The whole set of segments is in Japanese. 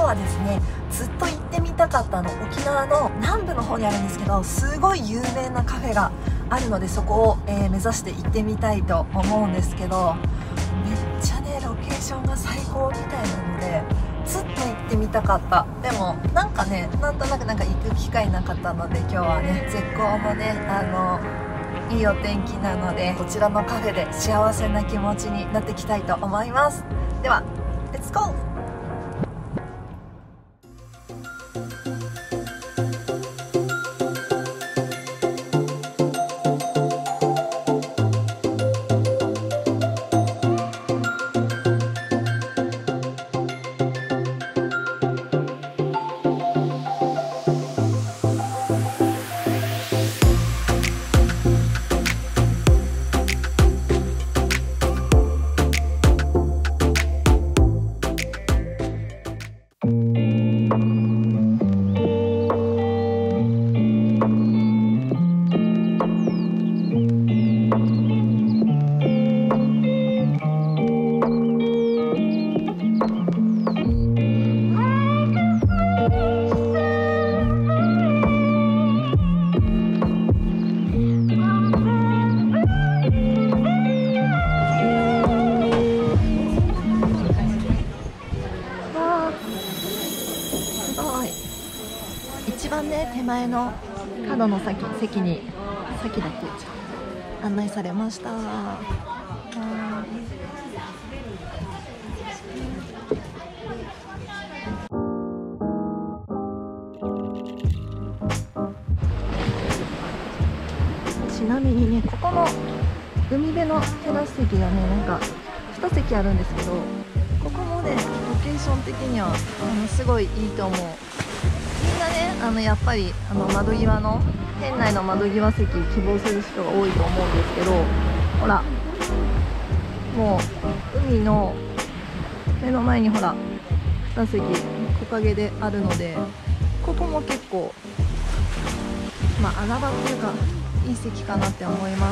はですね、ずっと行ってみたかった沖縄の南部の方にあるんですけど、すごい有名なカフェがあるので、そこを、目指して行ってみたいと思うんですけど、めっちゃねロケーションが最高みたいなのでずっと行ってみたかった。でもなんかね、なんとなく行く機会なかったので、今日はね絶好のねいいお天気なので、こちらのカフェで幸せな気持ちになっていきたいと思います。ではレッツゴー。一番ね手前の角の席だって案内されました。ちなみにね、ここの海辺のテラス席がね2席あるんですけど、ここもねロケーション的にはすごいいいと思う。みんなねやっぱり窓際の店内の窓際席希望する人が多いと思うんですけど、ほらもう海の目の前にほら2席木陰であるので、ここも結構穴場っていうかいい席かなって思います。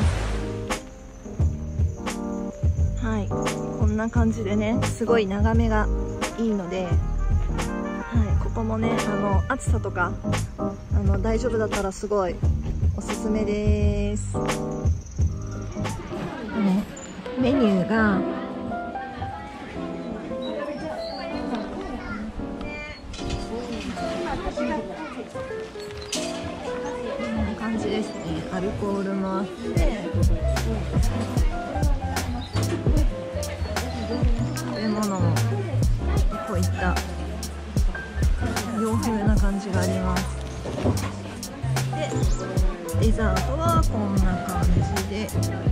はい、こんな感じでねすごい眺めがいいので、ここもね暑さとか大丈夫だったらすごいおすすめです。メニューがこんな感じですね。アルコールもあって、食べ物もこういった洋風な感じがあります。でデザートはこんな感じで、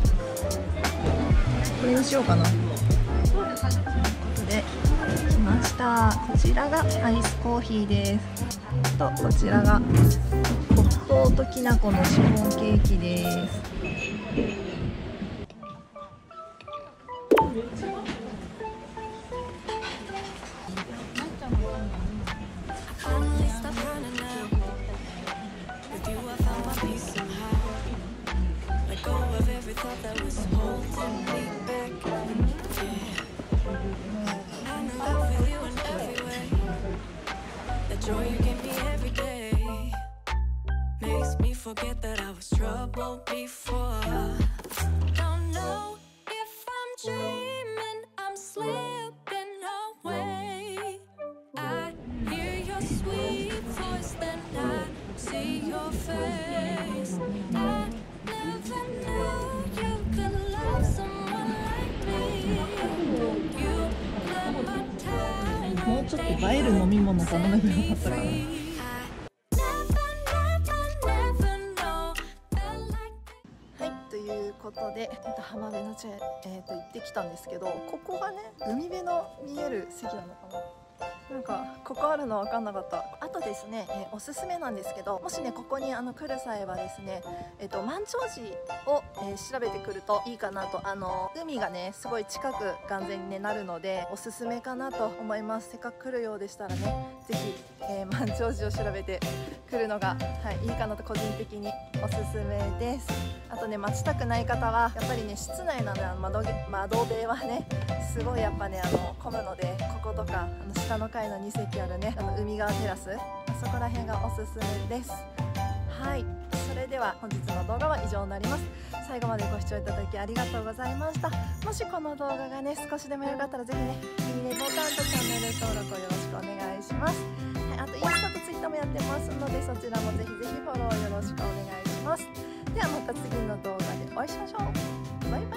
これにしようかなということで来ました。こちらがアイスコーヒーです。とこちらが黒糖ときな粉のシフォンケーキです。 Forget that I was trouble before. Don't know if I'm dreaming, I'm slipping away. I hear your sweet voice, then I see your face. I never knew you could love someone like me. You climb my tower. もうちょっと映える飲み物頼めばよかったかな。ということで浜辺の地へ、行ってきたんですけど、ここがね海辺の見える席なのかな。ここあるの分かんなかった。あとですね、おすすめなんですけど、もしねここに来る際はですね、満潮時を、調べてくるといいかなと。海がねすごい近く完全に、なるのでおすすめかなと思います。せっかく来るようでしたらね、ぜひ満潮時を調べてくるのが、いいかなと個人的におすすめです。あとね、待ちたくない方はやっぱりね、室内なので窓辺はねすごいやっぱね混むので、こことか下の階の2席あるね海側テラス、そこら辺がおすすめです。はい、それでは本日の動画は以上になります。最後までご視聴いただきありがとうございました。もしこの動画がね少しでもよかったら、ぜひねいいねボタンとチャンネル登録をよろしくお願いします。あとインスタとツイッターもやってますので、そちらもぜひぜひフォローよろしくお願いします。ではまた次の動画でお会いしましょう。バイバイ。